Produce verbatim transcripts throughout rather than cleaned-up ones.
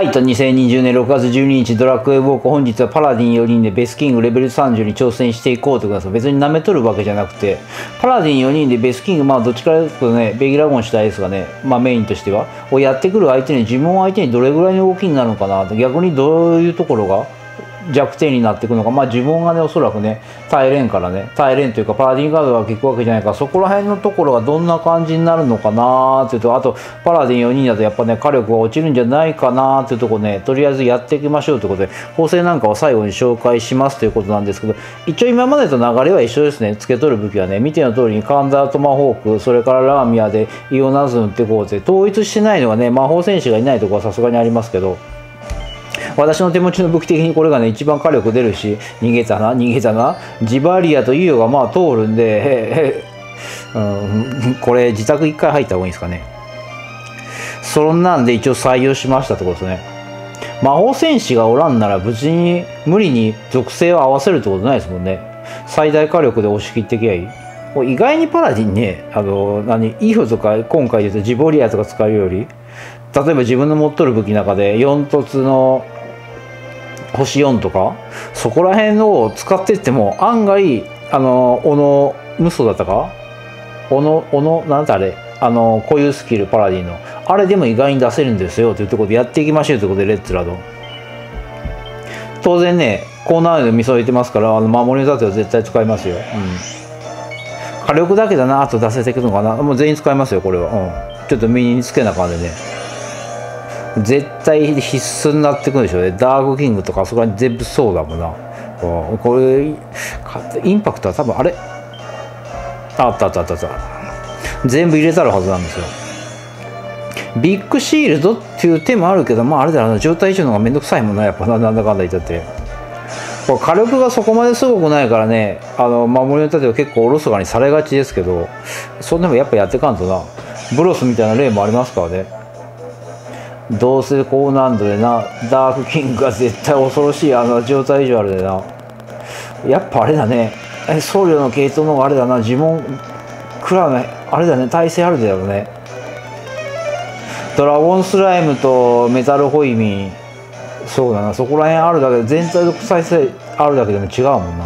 はいと、にせんにじゅうねんろくがつじゅうににちドラクエウォーク、本日はパラディンよにんでベースキングレベルさんじゅうに挑戦していこうということです。別に舐めとるわけじゃなくて、パラディンよにんでベースキング、まあどっちからというとね、ベギラゴン主体ですがね、まあメインとしては、をやってくる相手に、自分相手にどれぐらいの動きになるのかなと、逆にどういうところが弱点になっていくのか、まあ自分がね、おそらくね、耐えれんからね、耐えれんというか、パラディンガードが効くわけじゃないから、そこら辺のところがどんな感じになるのかなっていうと、あと、パラディンよにんだとやっぱね、火力が落ちるんじゃないかなっていうところね、とりあえずやっていきましょうということで、構成なんかを最後に紹介しますということなんですけど、一応今までと流れは一緒ですね。つけとる武器はね、見ての通りにカンダートマホーク、それからラーミアでイオナズンってこうで、統一してないのがね、魔法戦士がいないところはさすがにありますけど、私の手持ちの武器的にこれがね一番火力出るし、逃げたな逃げたなジバリアとイオがまあ通るんで、へへ、うん、これ自宅いっかい入った方がいいんですかね。そんなんで一応採用しましたってことですね。魔法戦士がおらんなら無事に無理に属性を合わせるってことないですもんね。最大火力で押し切ってきゃいい。意外にパラディンね、あの何イオとか今回で言うとジボリアとか使うより、例えば自分の持っとる武器の中でよん凸の星よんとかそこら辺を使っていっても案外あの小野無双だったか小野小野なんてあれあのこういうスキルパラディンのあれでも意外に出せるんですよというところでやっていきましょうということでレッツラド当然ねコーナーで見添えてますからあの守りの盾は絶対使いますよ、うん、火力だけだなあと出せていくのかなもう全員使いますよこれは、うん、ちょっと身につけなあかんでね絶対必須になってくるでしょうね。ダークキングとかあそこに全部そうだもんな。これインパクトは多分あれあったあったあったあった全部入れたらはずなんですよ。ビッグシールドっていう手もあるけどまああれだな状態以上の方がめんどくさいもんなやっぱなんだかんだ言ったってこれ火力がそこまですごくないからねあの守りの盾は結構おろそかにされがちですけどそんでもやっぱやってかんとなブロスみたいな例もありますからね。どうせ高難度でなダークキングが絶対恐ろしいあの状態以上あるでなやっぱあれだね僧侶の系統のあれだな呪文クラウンあれだね耐性あるだよね。ドラゴンスライムとメタルホイミンそうだなそこら辺あるだけで全体の再生あるだけでも違うもんな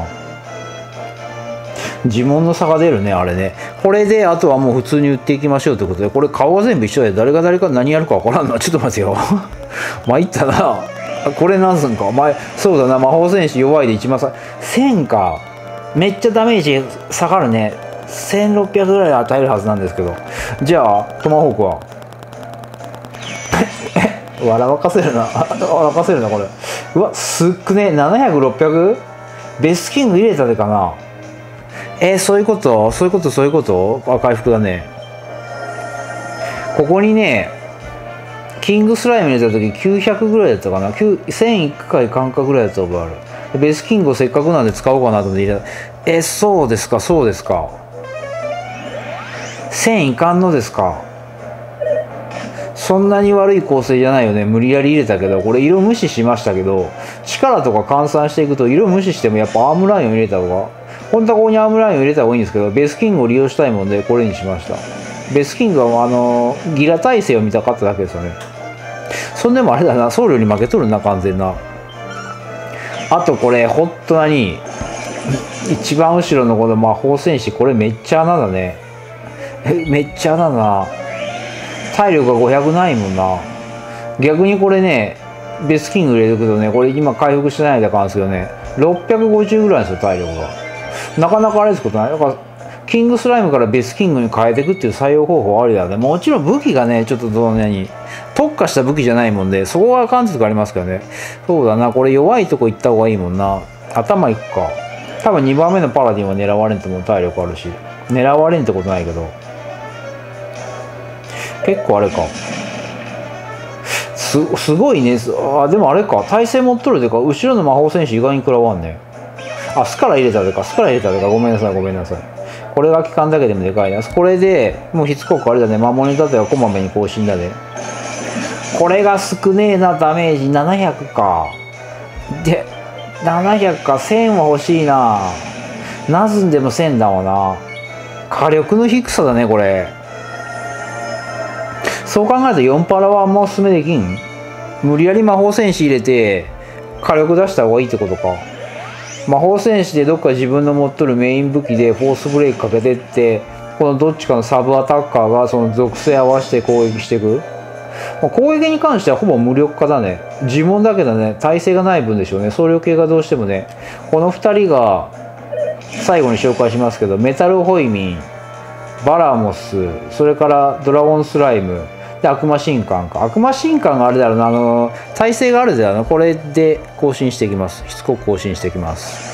呪文の差が出るねあれね。これであとはもう普通に売っていきましょうということでこれ顔は全部一緒で誰が誰か何やるか分からんなちょっと待ってよ参ったなこれなんすんか前そうだな魔法戦士弱いで一番させんかめっちゃダメージ下がるねせんろっぴゃくぐらい与えるはずなんですけどじゃあトマホークは笑わかせるな笑わかせるなこれうわすっくねななひゃくろっぴゃくベスキング入れたでかなえー、そういうことそういうことそういうことあ回復だねここにねキングスライム入れた時きゅうひゃくぐらいだったかなせんいっかい感覚ぐらいだった覚えあるベースキングをせっかくなんで使おうかなと思って入れたえー、そうですかそうですかせんいかんのですかそんなに悪い構成じゃないよね無理やり入れたけどこれ色無視しましたけど力とか換算していくと色無視してもやっぱアームラインを入れた方が本当はここにアームラインを入れた方がいいんですけどベースキングを利用したいもんでこれにしました。ベースキングはあのギラ耐性を見たかっただけですよね。そんでもあれだな僧侶に負けとるな完全な。あとこれ本当に一番後ろのこの魔法戦士これめっちゃ穴だねえめっちゃ穴だな体力がごひゃくないもんな。逆にこれねベースキング入れておくとねこれ今回復してないだからんですけどねろっぴゃくごじゅうぐらいですよ体力がなかなかあれですことないだからキングスライムからベースキングに変えていくっていう採用方法ありだよね。もちろん武器がねちょっとどのように特化した武器じゃないもんでそこは感じとかありますけどねそうだなこれ弱いとこ行った方がいいもんな頭いくか多分にばんめのパラディンは狙われんとも体力あるし狙われんってことないけど結構あれか す, すごいねあでもあれか耐性持っとるでか後ろの魔法戦士意外に食らわんねあスカラ入れたでかスカラ入れたでかごめんなさいごめんなさいこれが効かんだけでもでかいなこれでもうしつこくあれだね守り盾はこまめに更新だねこれが少ねえなダメージななひゃくかでななひゃくかせんは欲しいなナズンでもせんだわな火力の低さだねこれそう考えるとよんパラはあんまおすすめできん無理やり魔法戦士入れて火力出した方がいいってことか。魔法戦士でどっか自分の持っとるメイン武器でフォースブレイクかけてって、このどっちかのサブアタッカーがその属性合わせて攻撃していく。まあ、攻撃に関してはほぼ無力化だね。呪文だけどね、耐性がない分でしょうね。僧侶系がどうしてもね、このふたりが最後に紹介しますけど、メタルホイミン、バラモス、それからドラゴンスライムで悪魔神官か。悪魔神官があれだろうな、あの耐性があるだろうな。これで更新していきます。しつこく更新していきます。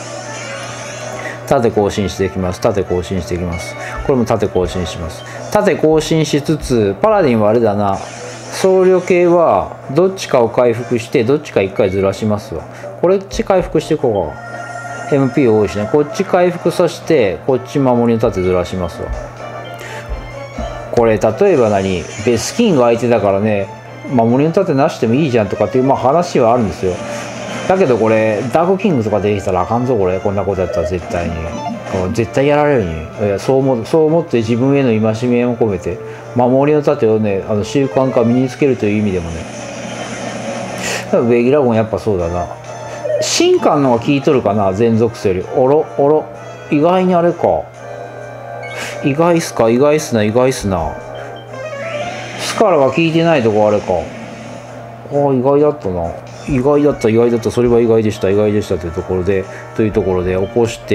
縦更新していきます。縦更新していきます。これも縦更新します。縦更新しつつ、パラディンはあれだな、僧侶系はどっちかを回復してどっちかいっかいずらしますわ。これっち回復していこうか。 エムピー 多いしね。こっち回復させてこっち守りの盾ずらしますわ。これ例えば何、ベスキンが相手だからね、守りの盾なしでもいいじゃんとかっていう、まあ、話はあるんですよ。だけどこれダークキングとかできたらあかんぞ。これこんなことやったら絶対に絶対やられるに。いや、そう思う、そう思って自分への戒めを込めて守りの盾をね、あの習慣化身につけるという意味でもね。ウェギラゴンやっぱそうだな。神官の方が効いとるかな、全属性より。おろおろ、意外にあれか。意外っすか、意外っすな、意外っすな。スカラが効いてないとこあれか。ああ、意外だったな。意外だった、意外だった、それは意外でした、意外でしたというところで、というところで起こして、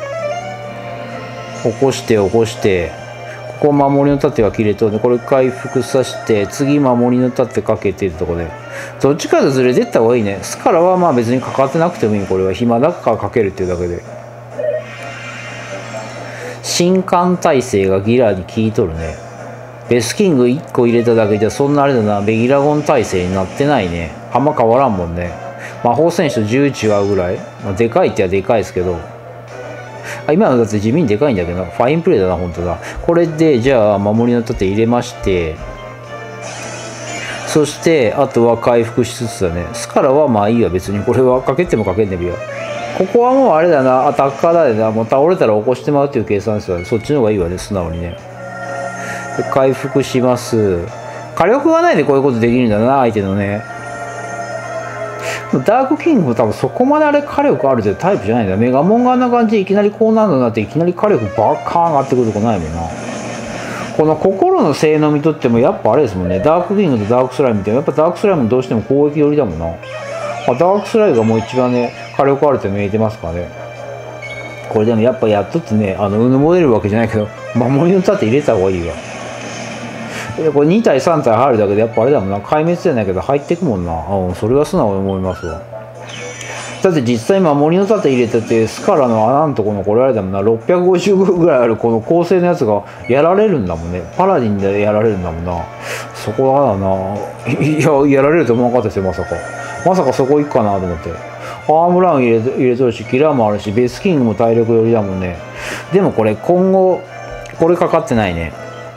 起こして、起こして、ここ守りの盾が切れとるんで、これ回復させて、次守りの盾かけているところで、どっちかとずれてった方がいいね。スカラはまあ別にかかってなくてもいい、これは暇だからかけるっていうだけで。神官耐性がギラに効いとるね。ベスキングいっこ入れただけじゃそんなあれだな、ベギラゴン耐性になってないね。あんま変わらんもんね。魔法戦士とじゅう違うぐらい、まあ、でかいってはでかいですけど、あ、今のだって地味にでかいんだけどな。ファインプレーだな、本当だ。これでじゃあ守りの盾入れまして、そしてあとは回復しつつだね。スカラはまあいいわ、別にこれはかけてもかけんでもいいわ。ここはもうあれだな、アタッカーだよな。もう倒れたら起こしてもらうっていう計算ですよね。そっちの方がいいわね、素直にね。で回復します。火力がないでこういうことできるんだな、相手のね。ダークキングも多分そこまであれ火力あるというタイプじゃないんだ。メガモンがあんな感じでいきなりこうなるのになっていきなり火力バッカーン上がってくるとこないもんな。この心の性能見とってもやっぱあれですもんね。ダークキングとダークスライムってやっぱダークスライムどうしても攻撃寄りだもんな。ダークスライムがもう一番ね火力あると見えてますからね。これでもやっぱやっとってね、あのうぬぼれるわけじゃないけど守りの盾入れた方がいいわ。これにたいさんたい入るだけでやっぱあれだもんな、壊滅じゃないけど入ってくもんな。ああ、それは素直に思いますわ。だって実際守りの盾入れててスカラの穴のところのこれあれだもんな、ろっぴゃくごじゅうぐらいあるこの構成のやつがやられるんだもんね。パラディンでやられるんだもんな。そこはだな、いややられると思わなかったですよ、まさかまさかそこ行くかなと思って。アームラウン入れ入れとるし、キラーもあるし、ベースキングも体力寄りだもんね。でもこれ今後これかかってないね。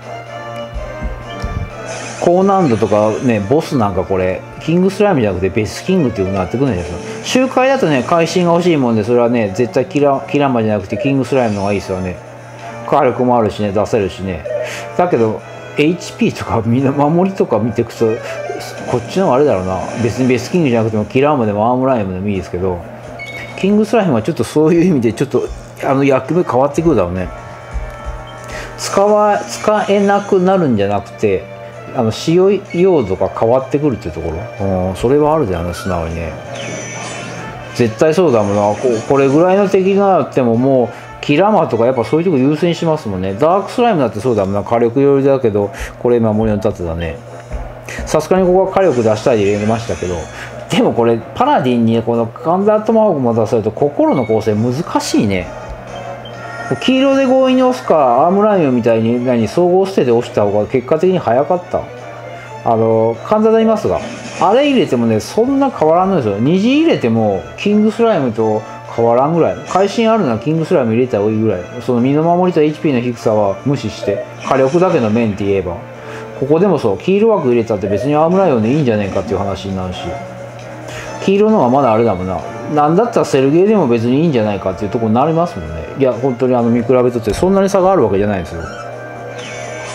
高難度とかね、ボスなんかこれキングスライムじゃなくてベスキングっていう風になってくるんですよ。周回だとね、会心が欲しいもんで、それはね絶対キラキラマじゃなくてキングスライムの方がいいですよね。火力もあるしね、出せるしね。だけど エイチピー とかみんな守りとか見てくとこっちの方があれだろうな。別にベスキングじゃなくてもキラーマでもアームライムでもいいですけど、キングスライムはちょっとそういう意味でちょっとあの役目変わってくるだろうね。使わ使えなくなるんじゃなくて、あの使用用途が変わってくるっていうところ、うん、それはあるだよね、素直にね。絶対そうだもんな。ここれぐらいの敵があってももうキラマとかやっぱそういうとこ優先しますもんね。ダークスライムだってそうだもんな、火力寄りだけどこれ守りの盾だね。さすがにここは火力出したいで入れましたけど、でもこれパラディンにこのガンダートマホークも出されると心の構成難しいね。黄色で強引に押すか、アームラインみたいに何総合捨てで押した方が結果的に早かった。あのカンザダいますが、あれ入れてもねそんな変わらんのですよ。虹入れてもキングスライムと変わらんぐらい。会心あるならキングスライム入れた方がいいぐらい。その身の守りと エイチピー の低さは無視して火力だけの面って言えば、ここでもそう黄色枠入れたって別にアームライオンでいいんじゃねえかっていう話になるし、黄色のはまだあれだもんな。なんだったらセルゲーでも別にいいんじゃないかっていうところになりますもんね。いや本当にあの見比べとってそんなに差があるわけじゃないんですよ。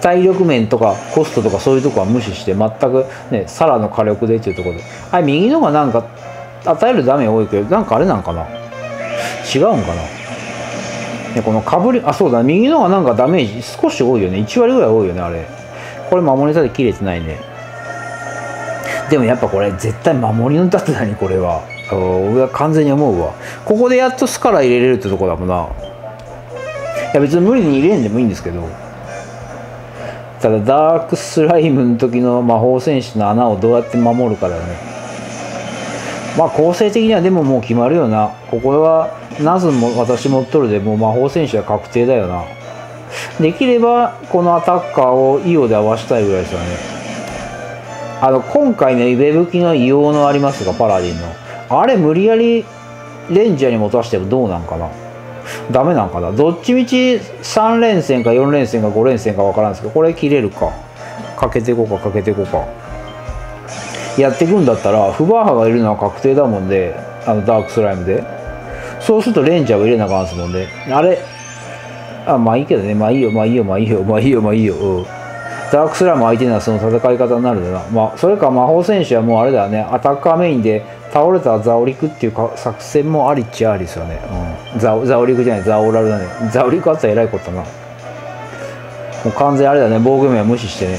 体力面とかコストとかそういうとこは無視して全くねサラの火力でっていうところで、あれ右のがなんか与えるダメ多いけどなんかあれなんかな、違うんかな。ね、このかぶり、あ、そうだ、右のがなんかダメージ少し多いよね。いち割ぐらい多いよね、あれ。これ守り盾切れてないね。でもやっぱこれ絶対守りの盾だね、これは。俺は完全に思うわ。ここでやっとスカラ入れれるってとこだもんな。いや別に無理に入れんでもいいんですけど。ただダークスライムの時の魔法戦士の穴をどうやって守るかだよね。まあ構成的にはでももう決まるよな。ここはナズも私持っとるでもう魔法戦士は確定だよな。できればこのアタッカーをイオで合わせたいぐらいですよね。あの今回ねウェブ機の異様のありますがパラディンのあれ無理やりレンジャーに持たしてもどうなんかな、ダメなんかな。どっちみちさん連戦かよん連戦かご連戦か分からんですけど、これ切れるかかけていこうかかけていこうかやっていくんだったらフバーハがいるのは確定だもんで、あのダークスライムでそうするとレンジャーを入れなあかんですもんね。あれあまあいいけどね、まあいいよまあいいよまあいいよまあいいよまあいいよ、うん、ダークスライム相手にはその戦い方になるんだな。まあそれか魔法戦士はもうあれだよね、アタッカーメインで倒れたザオリクっていうか作戦もありっちゃありですよね、うん、ザ, ザオリクじゃないザオラルだね。ザオリクあったらえらいことだな。もう完全あれだね、防御面は無視してね。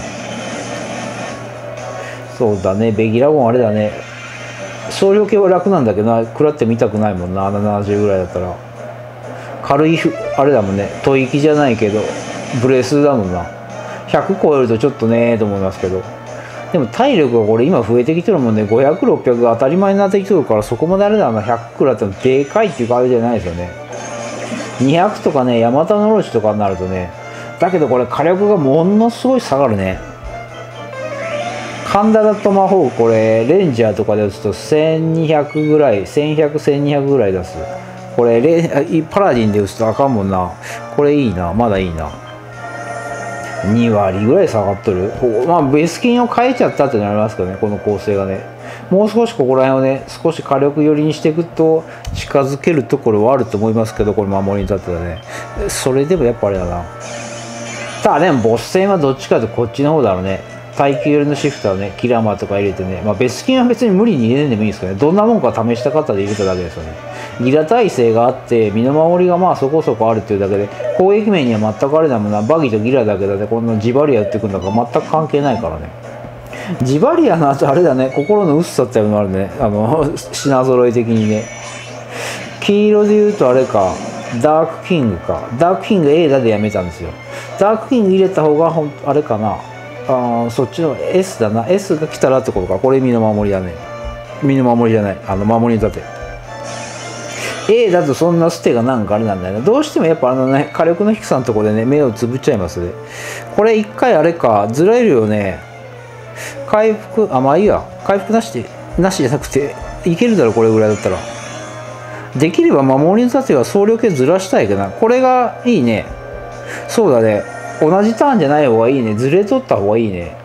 そうだね、ベギラゴンあれだね、総量系は楽なんだけどな、食らってみたくないもんな。ななじゅうぐらいだったら軽いあれだもんね、吐息じゃないけどブレスだもんな。ひゃく超えるとちょっとねーと思いますけど、でも体力がこれ今増えてきてるもんね。ごひゃくろっぴゃくが当たり前になってきてるから、そこまであれだな、ひゃくくらってもでかいっていう感じじゃないですよね。にひゃくとかね、ヤマタノオロチとかになるとね、だけどこれ火力がものすごい下がるね。神田だと魔法これレンジャーとかで打つとせんにひゃくぐらい、せんひゃく、せんにひゃくぐらい出す。これレパラディンで打つとあかんもんな。これいいな、まだいいな。に割ぐらい下がっとる。まあベスキンを変えちゃったってなりますけどね、この構成がね。もう少しここら辺をね少し火力寄りにしていくと近づけるところはあると思いますけど、これ守りに立ってたね。それでもやっぱあれだな。ただでもボス戦はどっちかというとこっちの方だろうね。耐久寄りのシフターをねキラーマーとか入れてね、まあベスキンは別に無理に入れんでもいいですけどね、どんなもんか試した方で入れただけですよね。ギラ耐性があって身の守りがまあそこそこあるっていうだけで、攻撃面には全くあれだもんな。バギとギラだけだってこのジバリア打ってくんだから全く関係ないからね。ジバリアの後あれだね、心の薄さっていうのがあるね、あの品揃え的にね。黄色で言うとあれか、ダークキングか。ダークキング A だでやめたんですよ。ダークキング入れた方がほんあれかな、あそっちの S だな。 S が来たらってことか。これ身の守りだね。身の守りじゃない、あの守りに立て。A だとそんなステがなんかあれなんだよね。どうしてもやっぱあのね火力の低さのところでね目をつぶっちゃいますね。これ一回あれかずらえるよね。回復あまあいいや、回復なしでなしじゃなくていけるだろこれぐらいだったら。できれば守りの盾は総量系ずらしたいけどな。これがいいね。そうだね、同じターンじゃない方がいいね。ずれとった方がいいね。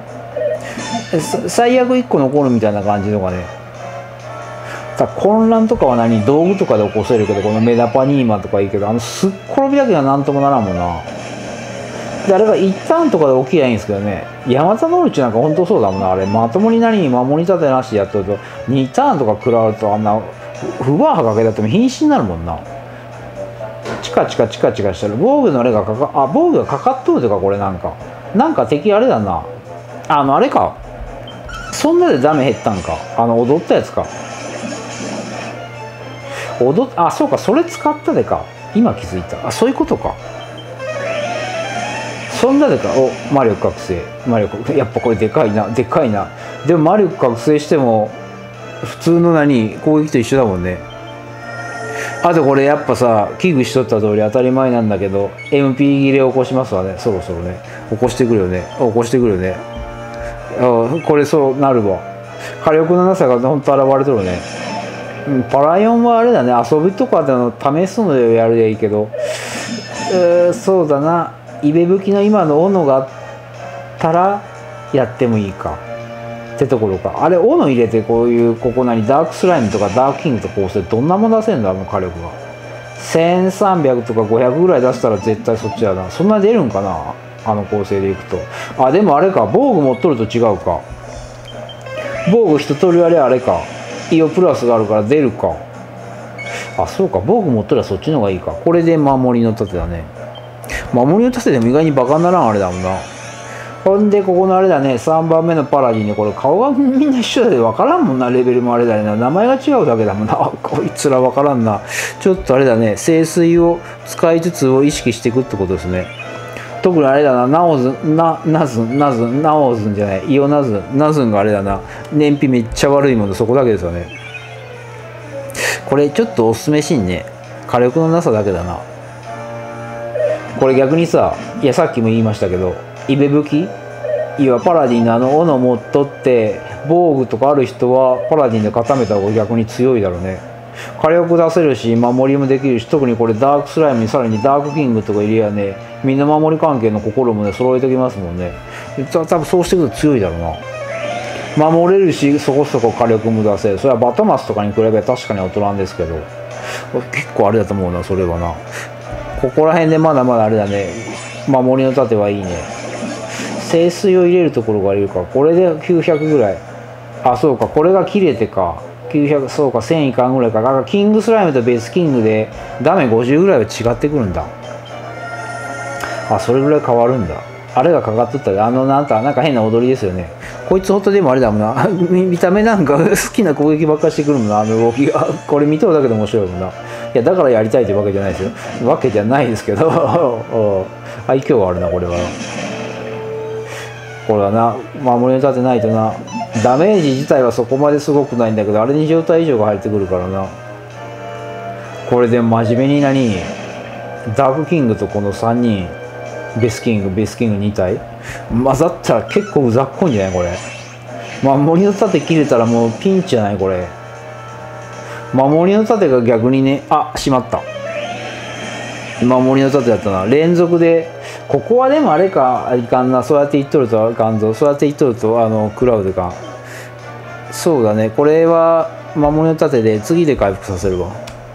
最悪いっこ残るみたいな感じのがね。さ混乱とかは何道具とかで起こせるけど、このメダパニーマとかいいけど、あのすっ転びだけはなんともならんもんな。であれが一ターンとかで起きりゃいいんですけどね。ヤマタノオロチなんかほんとそうだもんな。あれまともに何守り立てなしでやってるとにターンとか食らうとあんなフバーハかけだっても瀕死になるもんな。チカチカチカチカしてる。防具のあれがかかあ防具がかかっとるとか、これなんかなんか敵あれだな、あのあれか、そんなでダメ減ったんか、あの踊ったやつか。踊っあそうか、それ使ったでか、今気づいた。あそういうことか。そんなでか。お魔力覚醒、魔力やっぱこれでかいなでかいな。でも魔力覚醒しても普通の何攻撃と一緒だもんね。あとこれやっぱさ危惧しとった通り当たり前なんだけど エムピー 切れ起こしますわね。そろそろね起こしてくるよね。起こしてくるよね。あこれそうなるわ。火力のなさがほんと現れとるね。パライオンはあれだね、遊びとかでの試すのでやるでいいけど、えー、そうだな、イベ武器の今の斧があったらやってもいいかってところか。あれ斧入れてこういうここ何ダークスライムとかダークキングとこうしてどんなもん出せんだ、あの火力がせんさんびゃくとかごひゃくぐらい出したら絶対そっちだな。そんな出るんかな。 あの構成でいくと。あ、でもあれか、防具持っとると違うか。防具一通りあれあれか。イオプラスがあるから出るか。あ、そうか、防具持っとるらそっちの方がいいか。これで守りの盾だね。守りの盾でも意外にバカにならんあれだもんな。ほんで、ここのあれだね、さんばんめのパラディンで、これ顔がみんな一緒だで分からんもんな、レベルもあれだよな。名前が違うだけだもんな。こいつら分からんな。ちょっとあれだね、聖水を使いつつを意識していくってことですね。特にあれだな、ナオズン、ナ、ナズン、ナズン、ナオズンじゃない、イオナズン、ナズンがあれだな、燃費めっちゃ悪いもの、そこだけですよね。これちょっとおすすめシーンね、火力のなさだけだな。これ逆にさ、いやさっきも言いましたけど、イベ武器いやパラディンのあの斧持っとって防具とかある人はパラディンで固めた方が逆に強いだろうね。火力出せるし守りもできるし、特にこれダークスライムにさらにダークキングとか入れやね、みんな守り関係の心もね揃えておきますもんね。多分そうしていくと強いだろうな。守れるしそこそこ火力も出せる。それはバトマスとかに比べ確かに劣らんですけど、結構あれだと思うな、それはな。ここら辺でまだまだあれだね、守りの盾はいいね。聖水を入れるところがいるか。これできゅうひゃくぐらい。あ、そうか、これが切れてか。きゅうひゃく、そうか、せんいかんぐらいか。だからキングスライムとベースキングでダメごじゅうぐらいは違ってくるんだ。あ、それぐらい変わるんだ。あれがかかっとったら、あのなんか、なんか変な踊りですよね。こいつほんとでもあれだもんな。見た目なんか好きな攻撃ばっかしてくるもんな、あの動きが。これ見とるだけで面白いもんな。いや、だからやりたいというわけじゃないですよ。わけじゃないですけど。愛嬌があるな、これは。これはな、守りの盾ないとな、ダメージ自体はそこまですごくないんだけど、あれに状態以上が入ってくるからな。これで真面目に何、ダークキングとこのさんにん、ベスキング、ベスキングに体混ざったら結構うざっこいんじゃないこれ。守りの盾切れたらもうピンチじゃないこれ。守りの盾が逆にね、あ、しまった。守りの盾だったな。連続で、ここはでもあれか、いかんな。そうやって言っとるとあかんぞ。そうやって言っとると、あの、クラウドか。そうだね。これは、守りの盾で次で回復させるわ。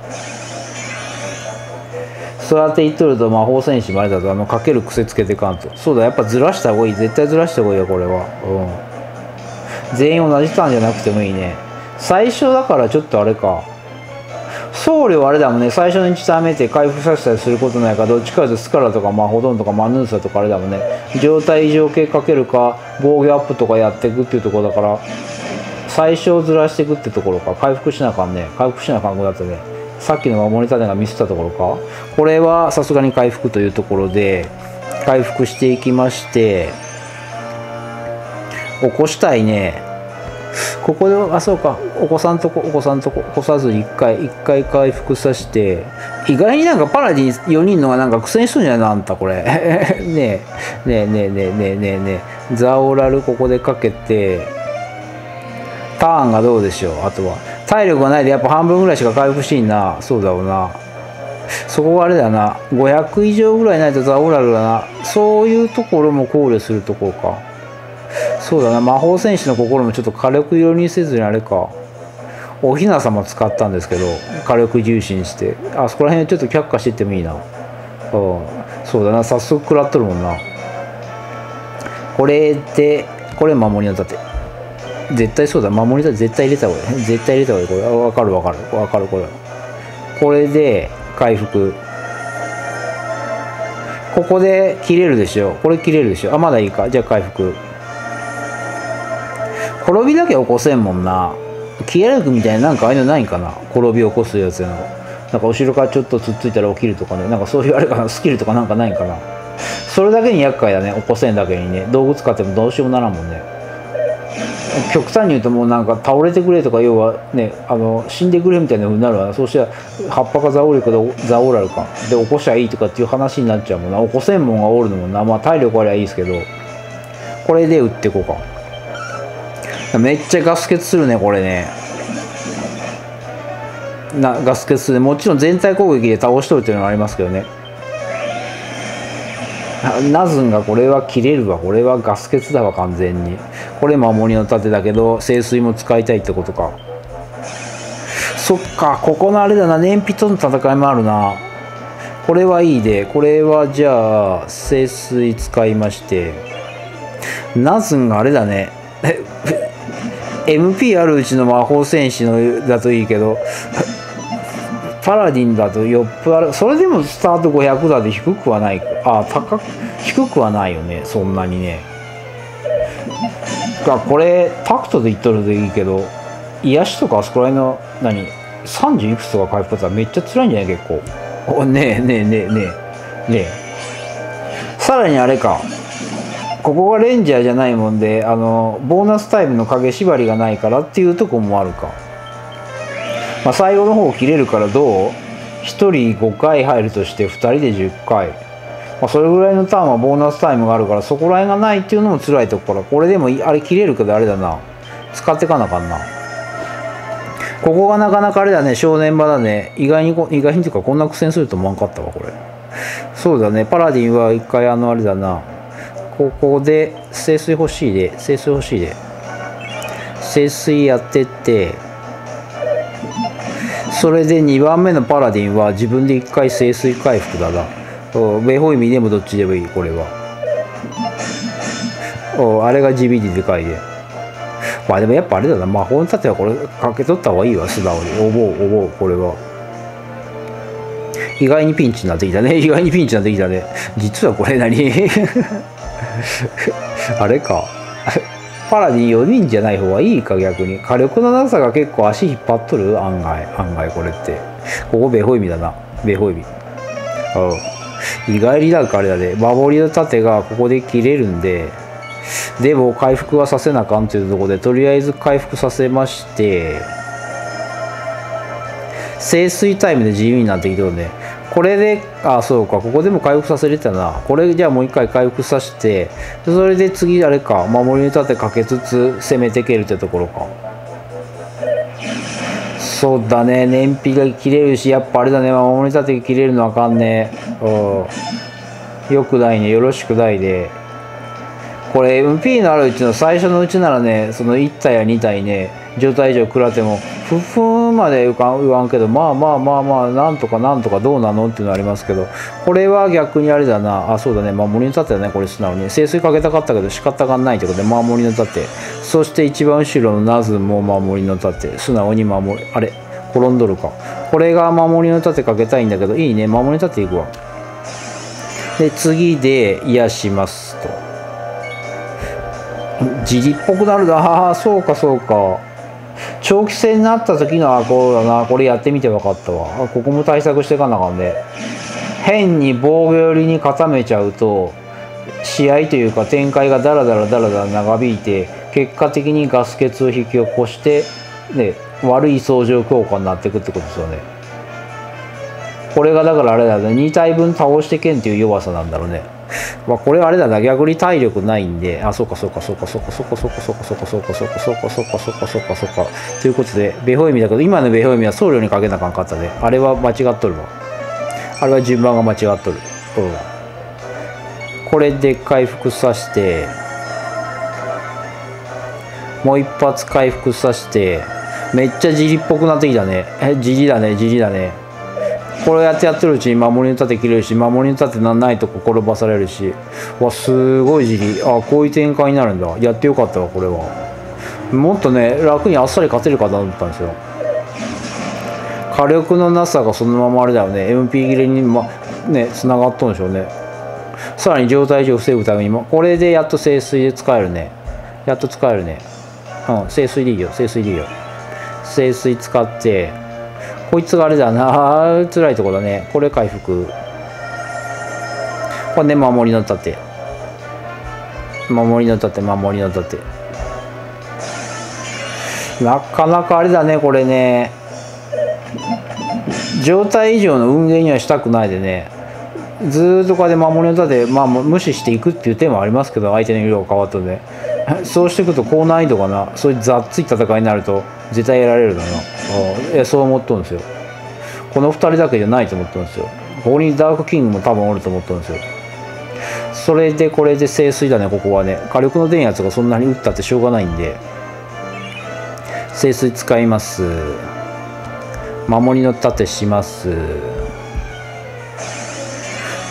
そうやって言っとると魔法戦士もあれだと、あの、かける癖つけてかんと。そうだ、やっぱずらした方がいい。絶対ずらした方がいいよ、これは。うん。全員同じターンじゃなくてもいいね。最初だからちょっとあれか。僧侶はあれだもんね、最初のいちターン目って回復させたりすることないから、どっちかというとスカラとかマホドンとかマヌーサとかあれだもんね、状態異常系かけるか防御アップとかやっていくっていうところだから、最初をずらしていくってところか。回復しなあかんね。回復しなあかん子だったね。さっきの守り盾がミスったところか。これはさすがに回復というところで回復していきまして、起こしたいね。ここで、あ、そうか、お子さんとこ、お子さんとこ、起こさずにいっかい、いっかい回復させて、意外になんかパラディンよにんのがなんか苦戦しとんじゃないのあんた、これ。ねえ、ねえねえねえねえねえねえ、ザオラルここでかけて、ターンがどうでしょう、あとは。体力がないでやっぱ半分ぐらいしか回復しんな。そうだろうな。そこがあれだな。ごひゃく以上ぐらいないとザオラルだな。そういうところも考慮するところか。そうだな、魔法戦士の心もちょっと火力色にせずにあれか、おひな様使ったんですけど、火力重視にして、あそこら辺ちょっと却下していってもいいな。うん、そうだな、早速食らっとるもんな。これで、これ守りの盾。絶対そうだ、守りの盾絶対入れた方がいい。絶対入れた方がいい、これ。わかるわかる。わかる、これ。これで、回復。ここで切れるでしょ。これ切れるでしょ。あ、まだいいか。じゃあ回復。転びだけ起こせんもんな。キアルクみたいななんかああいうのないんかな、転び起こすやつやの。なんか後ろからちょっとつっついたら起きるとかね、なんかそういうあれかな、スキルとかなんかないんかな。それだけに厄介だね、起こせんだけにね。道具使ってもどうしようもならんもんね。極端に言うともうなんか倒れてくれとか、要はね、あの死んでくれみたいな風になるわな。そうしたら葉っぱかザオリかでザオラルかで起こしゃいいとかっていう話になっちゃうもんな。起こせんもんがおるのもんな。まあ体力ありゃいいですけど、これで打っていこうか。めっちゃガス欠するね、これね。なガス欠する。もちろん全体攻撃で倒しとるっていうのがありますけどね。ナズンがこれは切れるわ。これはガス欠だわ、完全に。これ守りの盾だけど、聖水も使いたいってことか。そっか、ここのあれだな、燃費との戦いもあるな。 これはいいで、これはじゃあ聖水使いまして、ナズンがあれだねエムピー あるうちの魔法戦士のだといいけどパラディンだとよっぽど、それでもスタートごひゃくだで低くはない。あ、高く低くはないよね、そんなにね。がこれタクトで言っとるといいけど、癒しとかあそこら辺の何さんじゅういくつとか回復ったらめっちゃ辛いんじゃない結構。おねえねえねえねえねえ。さらにあれか、ここがレンジャーじゃないもんで、あのボーナスタイムの影縛りがないからっていうとこもあるか。まあ、最後の方切れるからどう？ ひとりごかい入るとしてふたりでじゅっかい。まあ、それぐらいのターンはボーナスタイムがあるから、そこら辺がないっていうのも辛いところ。これでもあれ切れるけどあれだな。使ってかなあかんな。ここがなかなかあれだね、正念場だね。意外に、意外にというかこんな苦戦すると思わんかったわ、これ。そうだね、パラディンは一回あのあれだな。ここで聖水欲しいで、聖水欲しいで。聖水やってって、それでにばんめのパラディンは自分でいっかい聖水回復だな。ベホイミでもどっちでもいい、これは。おあれが地味ででかいで。まあでもやっぱあれだな、魔法の盾はこれかけとった方がいいわ、素直に。おぼう、おぼう、これは。意外にピンチになってきたね。意外にピンチになってきたね。実はこれ何あれか。パラディンよにんじゃない方がいいか、逆に。火力のなさが結構足引っ張っとる案外、案外これって。ここベホイミだな。ベホイミ。意外になんかあれだね。守りの盾がここで切れるんで、でも回復はさせなあかんというところで、とりあえず回復させまして、聖水タイムで自由になってきてるね。これで、あ、そうか、ここでも回復させれたな。これじゃあもう一回回復させて、それで次あれか、守りの盾かけつつ攻めていけるってところか。そうだね、燃費が切れるし、やっぱあれだね、守りの盾切れるのあかんね。うん。よくないね、よろしくないで。これ エムピー のあるうちの最初のうちならね、そのいち体やに体ね、状態以上食らっても、ふふーんまで言わんけど、まあまあまあまあ、なんとかなんとかどうなのっていうのはありますけど、これは逆にあれだな、あ、そうだね、守りの盾だね、これ素直に。聖水かけたかったけど仕方がないということで、守りの盾。そして一番後ろのナズも守りの盾。素直に守り、あれ、転んどるか。これが守りの盾かけたいんだけど、いいね、守りの盾いくわ。で、次で癒しますと。じりっぽくなるな。ああ、そうかそうか。長期戦になった時のあこうだな。これやってみて分かったわ。あ、ここも対策していかなあかんね。変に防御寄りに固めちゃうと、試合というか展開がダラダラダラダラ長引いて、結果的にガス欠を引き起こして、ね、悪い相乗効果になっていくってことですよね。これがだからあれだね、に体分倒してけんっていう弱さなんだろうね。まあこれはあれだな、逆に体力ないんで、あ、そうかそうかそうかそうかそうかそうかそうかそうかそうかそうかそうかそうかそうかそうかそうかということで、ベホイミだけど、今のベホイミは僧侶にかけなあかんかったで、あれは間違っとるわ。あれは順番が間違っとる。うん。これで回復させて、もう一発回復させて、めっちゃじりっぽくなってきたね。え、じりだね、じりだね。これやってやってるうちに守りの盾切れるし、守りの盾なんないとこ転ばされるし、わ、すごいじり。あ、こういう展開になるんだ。やってよかったわ、これは。もっとね、楽にあっさり勝てるかと思ったんですよ。火力のなさがそのままあれだよね。エムピー 切れに、ま、ね、繋がっとんでしょうね。さらに状態上防ぐためにも、これでやっと聖水で使えるね。やっと使えるね。うん、聖水でいいよ、聖水でいいよ。聖水使って、こいつがあれだな、辛いとこだね。これ回復。これね、守りの盾。守りの盾、守りの盾。なかなかあれだね、これね。状態以上の運営にはしたくないでね。ずーっとこれで守りの盾、まあ無視していくっていう手もありますけど、相手の色が変わったので。そうしていくと高難易度かな。そういうざっつい戦いになると絶対やられるだな。いや、そう思っとるんですよ。このふたりだけじゃないと思ってるんですよ。ここにダークキングも多分おると思ってるんですよ。それでこれで聖水だね、ここはね。火力の電圧がそんなに打ったってしょうがないんで。聖水使います。守りの盾します。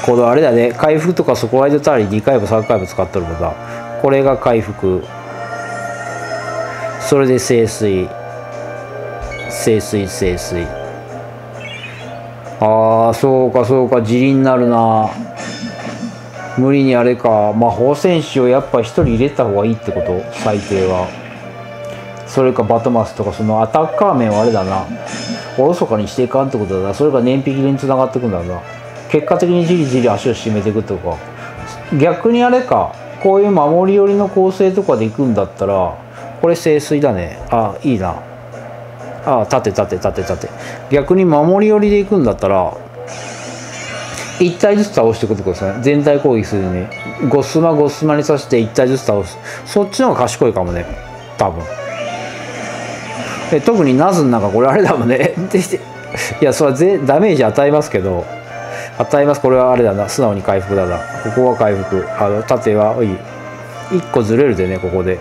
このあれだね、回復とかそこらでたりにかいもさんかいも使っとるもんな。これが回復、それで清水清水清水。ああそうかそうか、地利になるな。無理にあれか、魔法戦士をやっぱ一人入れた方がいいってこと、最低は。それかバトマスとか、そのアタッカー面はあれだな、おろそかにしていかんってことだな。それが燃費切れにつながってくんだな。結果的にじりじり足を締めていくとか。逆にあれか、こういう守り寄りの構成とかでいくんだったら、これ清水だね。あいいな。あ立て立て立て立て。逆に守り寄りでいくんだったらいち体ずつ倒していくってことですね。全体攻撃するにゴスマゴスマにさしていち体ずつ倒す。そっちの方が賢いかもね、多分。え特にナズンなんかこれあれだもんねいやそれはぜダメージ与えますけど、与えます。これはあれだな、素直に回復だな。ここは回復、あの縦はいい、いっこずれるでね、ここで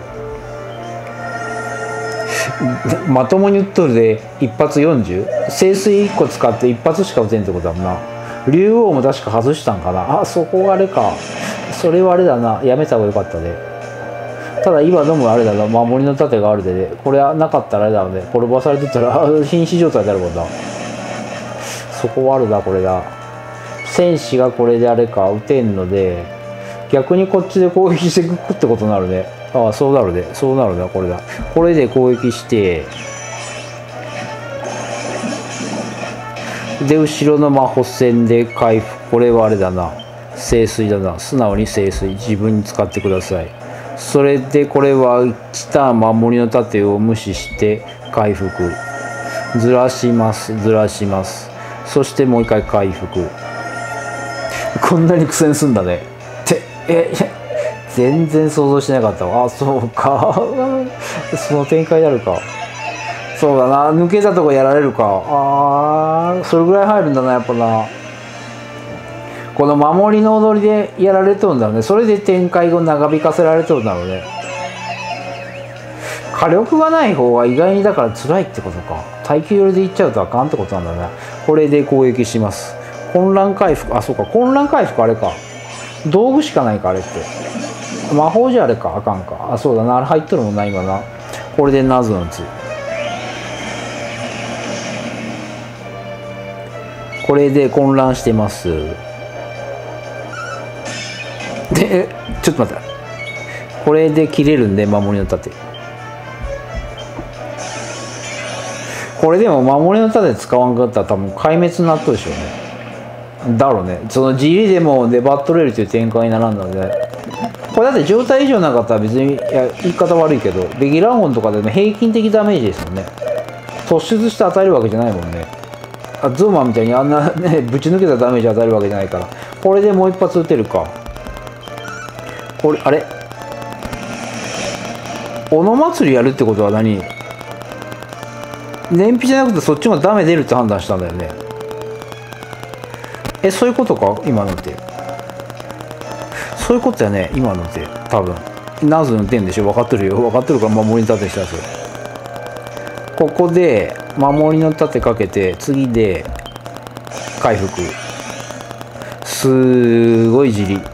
まともに打っとるで一発よんじゅう、清水いっこ使って一発しか打てんってことだもんな。竜王も確か外したんかな。あそこがあれか、それはあれだな、やめた方がよかったね。ただ今のもあれだな、守りの盾があるでね、これはなかったらあれだろうね、転ばされてたら瀕死状態になるもんな。そこはあるな、これだ。戦士がこれであれか打てんので、逆にこっちで攻撃していくってことになるね。ああそうなるね、そうなるね、これだ。これで攻撃してで後ろの魔法戦で回復。これはあれだな、清水だな。素直に清水自分に使ってください。それでこれは来た守りの盾を無視して回復、ずらしますずらします。そしてもう一回回復。こんなに苦戦すんだねってえ全然想像してなかったわ。あそうかその展開になるか。そうだな、抜けたとこやられるか。あーそれぐらい入るんだな、やっぱな。この守りの踊りでやられとるんだろうね。それで展開を長引かせられとるんだろうね。火力がない方は意外にだから辛いってことか。耐久寄りでいっちゃうとあかんってことなんだね。これで攻撃します。混乱回復、あそうか、混乱回復あれか、道具しかないかあれって。魔法じゃあれか、あかんか。あそうだな、あれ入っとるもんな今な。これでナズン打つ。これで混乱してます。でちょっと待って、これで切れるんで守りの盾。これでも守りの盾使わんかったら多分壊滅になっとるでしょうね。だろうね。その自利でも粘っとれるという展開にならんので、これだって状態以上なかったら別に、いや言い方悪いけどベギラゴンとかでも平均的ダメージですもんね。突出して与えるわけじゃないもんね。あゾーマンみたいにあんなねぶち抜けたダメージ与えるわけじゃないから。これでもう一発撃てるか。これあれオノ祭りやるってことは何、燃費じゃなくてそっちがダメ出るって判断したんだよね。えそういうことか今のって。そういうことやね今のって多分。ナズン打てんでしょ、分かってるよ分かってるから守りの盾したやつ。ここで守りの盾かけて次で回復。すごいじり。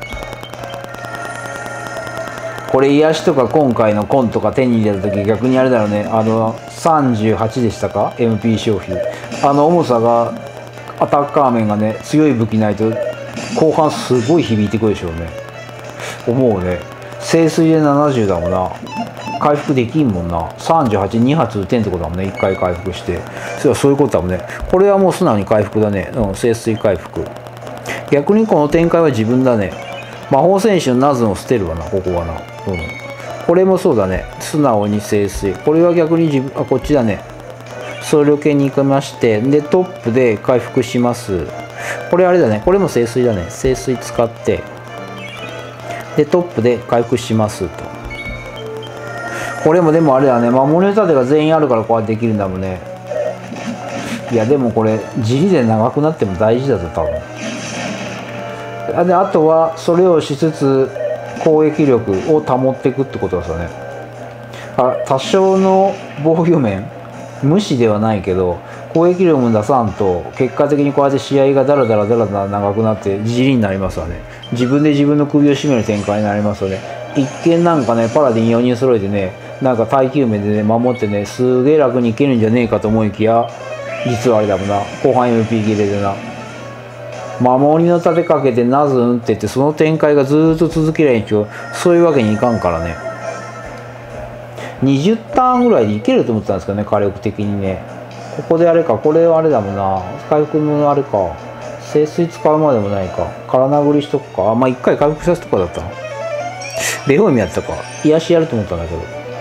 これ癒しとか今回のコンとか手に入れた時逆にあれだろうね、あのさんじゅうはちでしたか エムピー 消費、あの重さがアタッカー面がね強い武器ないと後半すごい響いてくるでしょうね。思うね。清水でななじゅうだもんな。回復できんもんな。さんじゅうはち、に発打てんってことだもんね。いっかい回復して。そういうことだもんね。これはもう素直に回復だね。うん、清水回復。逆にこの展開は自分だね。魔法戦士のナズンを捨てるわな、ここはな。うん。これもそうだね。素直に清水。これは逆に自分、あ、こっちだね。総力系に行きまして、で、トップで回復します。これあれだね。これも清水だね。清水使って、で、トップで回復しますと。これもでもあれだね。守りの盾が全員あるからこうやってできるんだもんね。いや、でもこれ、自利で長くなっても大事だぞ、多分。であとはそれをしつつ攻撃力を保っていくってことですよね。あ多少の防御面無視ではないけど攻撃力も出さんと結果的にこうやって試合がだらだらだらだら長くなってじじりになりますわね。自分で自分の首を絞める展開になりますよね。一見なんかねパラディンよにん揃えてねなんか耐久面でね守ってねすげえ楽にいけるんじゃねえかと思いきや実はあれだもんな後半 エムピー 切れでな守りの立てかけてナズンって言ってその展開がずーっと続けりゃいいんですけどそういうわけにいかんからねにじゅうターンぐらいでいけると思ってたんですけどね火力的にねここであれかこれはあれだもんな回復のあれか聖水使うまでもないか空殴りしとくかあまあ一回回復させとかだったベホイミやったか癒しやると思ったんだけど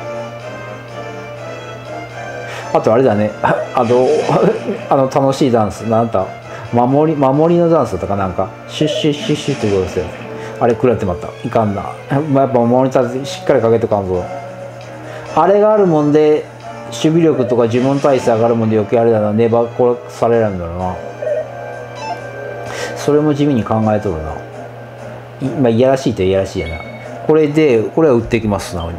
あとあれだねあのあの楽しいダンスなんだ守り守りのダンスとかなんかシュッシュッシュッシュッってことですよあれ食らってまったいかんなやっぱ守り立てしっかりかけとかんぞあれがあるもんで守備力とか自分体制上がるもんで余計あれだな粘殺されるんだろうなそれも地味に考えとるなまあいやらしいといやらしいやなこれでこれは打っていきます素直に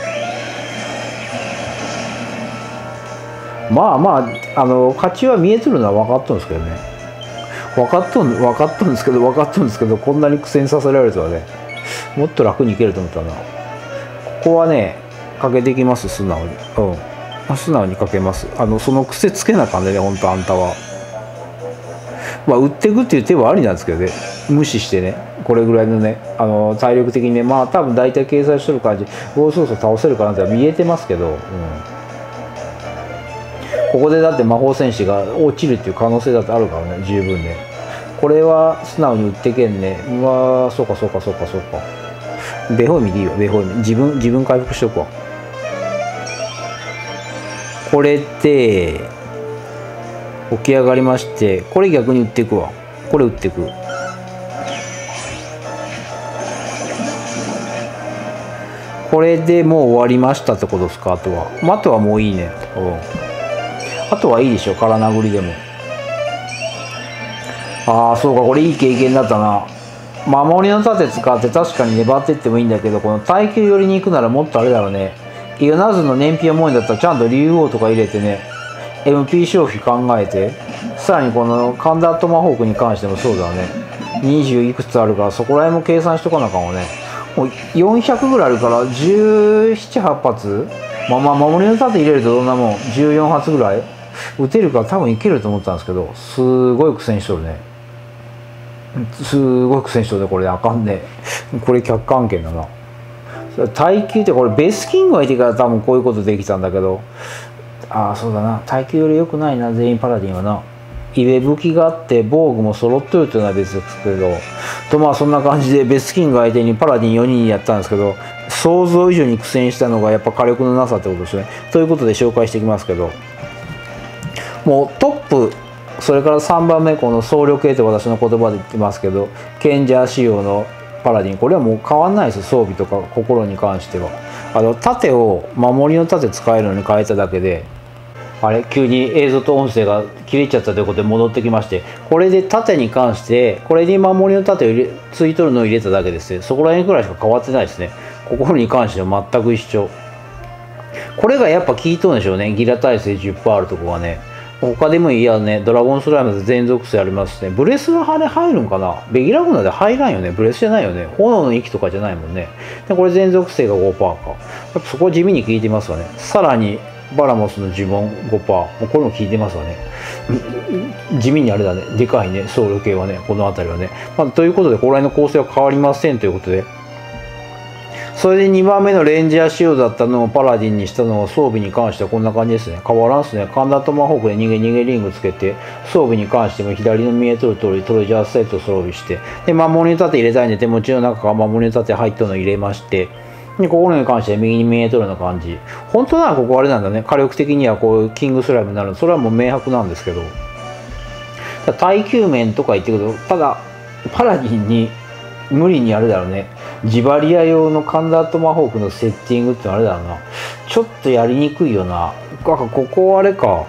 まあまああの勝ちは見えとるのは分かっとるんですけどね分かっとん分かっとるんですけど分かっとるんですけどこんなに苦戦させられるとはねもっと楽にいけると思ったなここはねかけていきます素直にうん素直にかけますあのその癖つけなあかんでねほんとあんたはまあ打っていくっていう手はありなんですけどね無視してねこれぐらいのねあの体力的にねまあ多分大体計算してる感じゴーソース倒せるかなって見えてますけど、うん、ここでだって魔法戦士が落ちるっていう可能性だってあるからね十分ねこれは素直に打ってけんねうわそうかそうかそうかそうかベホイミでいいよベホイミ自分自分回復しとくわこれで起き上がりましてこれ逆に打っていくわこれ打っていくこれでもう終わりましたってことですかあとは、まあ、あとはもういいね、うん、あとはいいでしょ空殴りでもああそうかこれいい経験だったな守りの盾使って確かに粘っていってもいいんだけどこの耐久寄りに行くならもっとあれだろうねイオナズの燃費重いんだったらちゃんと竜王とか入れてね エムピー 消費考えてさらにこのカンダートマホークに関してもそうだねにじゅういくつあるからそこら辺も計算しとかなあかんわねもうよんひゃくぐらいあるからじゅうなな、はち発まあまあ守りの盾入れるとどんなもんじゅうよん発ぐらい打てるから多分いけると思ったんですけどすごい苦戦しとるねすごい苦戦しとるねこれあかんねこれ客観権だな耐久ってこれベスキングがいてから多分こういうことできたんだけどああそうだな耐久より良くないな全員パラディンはなイベ武器があって防具も揃ってるというのは別ですけどとまあそんな感じでベスキング相手にパラディンよにんやったんですけど想像以上に苦戦したのがやっぱ火力のなさってことですねということで紹介していきますけどもうトップそれからさんばんめこの総力系って私の言葉で言ってますけど賢者仕様のパラディンこれはもう変わんないです装備とか心に関してはあの盾を守りの盾使えるのに変えただけであれ急に映像と音声が切れちゃったということで戻ってきましてこれで盾に関してこれに守りの盾を入れついとるのを入れただけですねそこら辺くらいしか変わってないですね心に関しては全く一緒これがやっぱ効いとるんでしょうねギラ耐性 じゅっパーセント あるとこがね他でもいいやねドラゴンスライムで全属性ありますしねブレスの羽入るんかなベギラグナで入らんよねブレスじゃないよね炎の息とかじゃないもんねでこれ全属性が ごパーセント かやっぱそこ地味に効いてますわねさらにバラモスの呪文 ごパーセント これも効いてますわね地味にあれだねでかいねソウル系はねこの辺りはね、まあ、ということでここら辺の構成は変わりませんということでそれでにばんめのレンジャー仕様だったのをパラディンにしたのを装備に関してはこんな感じですね変わらんすねカンダートマホークで逃げ逃げリングつけて装備に関しても左の見えとる通りトレジャーセット装備してで守りの盾入れたいんで手持ちの中から守りの盾入ったのを入れましてでここに関しては右に見えとるような感じ本当ならここあれなんだね火力的にはこういうキングスライムになるそれはもう明白なんですけど耐久面とか言ってくるとただパラディンに無理にあれだろうねジバリア用のカンダートマホークのセッティングってあれだろうなちょっとやりにくいよなここあれか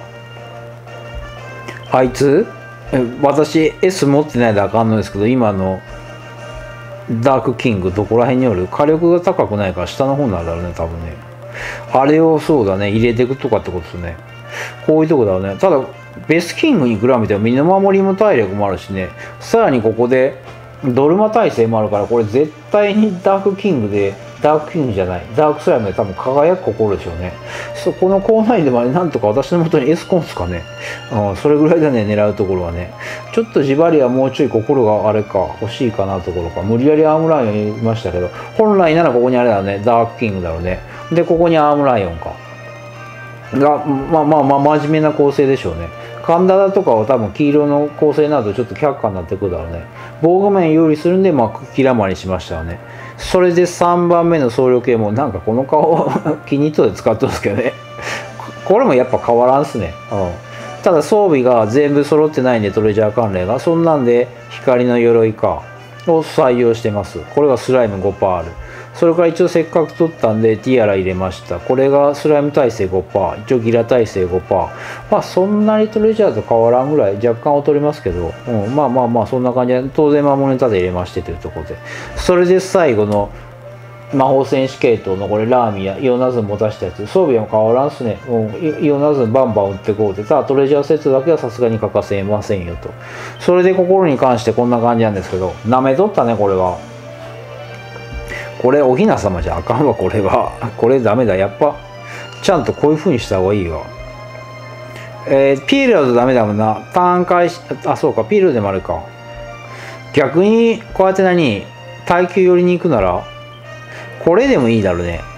あいつ私 エス 持ってないであかんのですけど今のダークキングどこら辺による火力が高くないから下の方なんだろうね多分ねあれをそうだね入れていくとかってことですねこういうとこだろうねただベスキングに比べては身の守りも体力もあるしね、さらにここでドルマ耐性もあるから、これ絶対にダークキングで、ダークキングじゃない、ダークスライムで多分輝く心でしょうね。そこの高難易度までなんとか私のもとにエスコンスかね、うん、それぐらいだね、狙うところはね。ちょっとジバリはもうちょい心があれか、欲しいかなところか。無理やりアームライオン言いましたけど、本来ならここにあれだね、ダークキングだろうね。で、ここにアームライオンか。が、まあまあまあ、真面目な構成でしょうね。カンダダとかは多分黄色の構成になるとちょっと却下になってくるだろうね。防御面有利するんで、まあ、キラマにしましたよね。それでさんばんめの僧侶系もなんかこの顔気に入っとで使ってますけどね。これもやっぱ変わらんっすね。うん。ただ装備が全部揃ってないんで、トレジャー関連が。そんなんで光の鎧かを採用してます。これがスライム ごパーセント ある。それから一応せっかく取ったんでティアラ入れました。これがスライム耐性 ごパーセント、一応ギラ耐性 ごパーセント。まあそんなにトレジャーと変わらんぐらい、若干劣りますけど、うん、まあまあまあそんな感じで、当然守りネタで入れましてというところで。それで最後の魔法戦士系統のこれラーミア、イオナズン持たしたやつ、装備は変わらんっすね。うん、イオナズンバンバン打ってこうって、ただトレジャーセットだけはさすがに欠かせませんよと。それで心に関してこんな感じなんですけど、なめとったね、これは。これおひな様じゃあかんわ、これは。これダメだ。やっぱ、ちゃんとこういう風にした方がいいわ。えー、ピエールだとダメだもんな。ターン開始、あ、そうか、ピエールでもあるか。逆に、こうやって何耐久寄りに行くなら、これでもいいだろうね。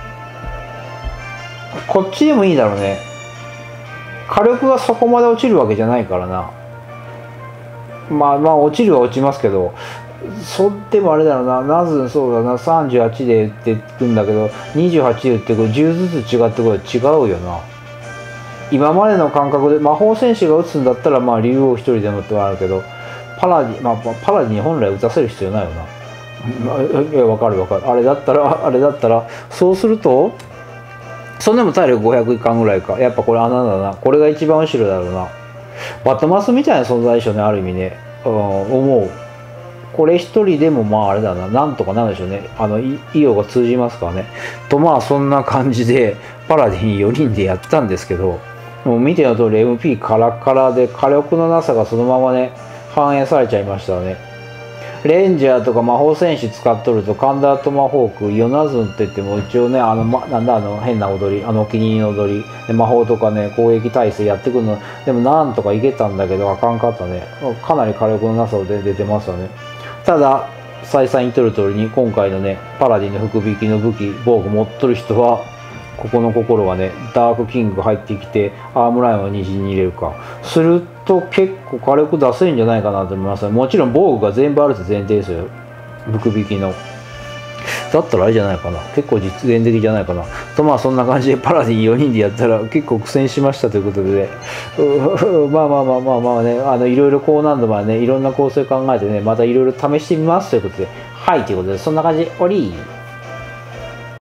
こっちでもいいだろうね。火力がそこまで落ちるわけじゃないからな。まあまあ、落ちるは落ちますけど、そでもあれだろうな、ナズンそうだな、さんじゅうはちで打っていくんだけど、にじゅうはちで打ってくる、じゅうずつ違ってくる、違うよな。今までの感覚で、魔法戦士が打つんだったら、まあ、竜王一人でもってはあるけど、パラディ、まあ、パラディに本来打たせる必要ないよな。いや、わかるわかる。あれだったら、あれだったら、そうすると、そんでも体力ごひゃくいかんぐらいか。やっぱこれ穴だな。これが一番後ろだろうな。バトマスみたいな存在でしょうね、ある意味ね。うん、思う。これ一人でもまああれだな、なんとかなるでしょうね。あの、イオが通じますからね。とまあそんな感じで、パラディンよにんでやったんですけど、もう見ての通り エムピー カラッカラで火力のなさがそのままね、反映されちゃいましたね。レンジャーとか魔法戦士使っとると、カンダートマホーク、ヨナズンって言っても一応ね、あの、ま、なんだあの変な踊り、あのお気に入りの踊り、で魔法とかね、攻撃耐性やってくるの、でもなんとかいけたんだけど、あかんかったね。かなり火力のなさで出てますよね。ただ、再三言っとる通りに、今回のね、パラディンの福引きの武器、防具持っとる人は、ここの心がね、ダークキングが入ってきて、アームラインを虹に入れるか。すると結構火力出せるんじゃないかなと思います。もちろん防具が全部あるって前提ですよ。福引きの。だったらあれじゃないかな。結構実現的じゃないかな。とまあそんな感じでパラディンよにんでやったら結構苦戦しましたということで、ね、まあまあまあまあまあね、あのいろいろ高難度までね、いろんな構成考えてね、またいろいろ試してみますということで、はいということで、そんな感じで、おりー。